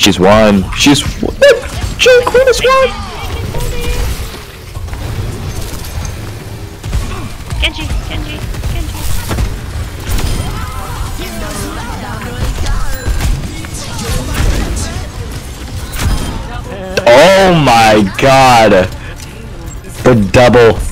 She's won. She's what? Jay Queen is won. Genji. Oh my god. The double.